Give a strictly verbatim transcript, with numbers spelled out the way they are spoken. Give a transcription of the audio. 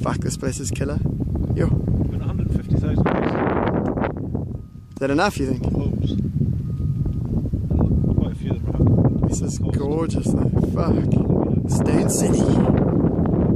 Fuck, this place is killer. Yo. one hundred fifty thousand Is that enough, you think? homes. And quite a few of them are This is cost. gorgeous though. Fuck. Stone City.